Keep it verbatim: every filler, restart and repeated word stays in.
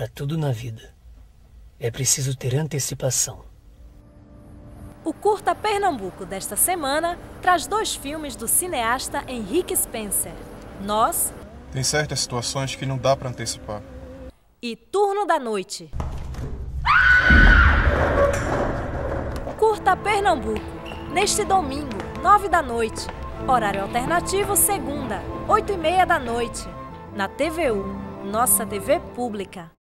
Para tudo na vida, é preciso ter antecipação. O Curta Pernambuco desta semana traz dois filmes do cineasta Henrique Spencer, Nós Tem certas situações que não dá para antecipar. e Turno da Noite. Curta Pernambuco, neste domingo, nove da noite. Horário alternativo, segunda, oito e meia da noite. Na T V U, nossa T V pública.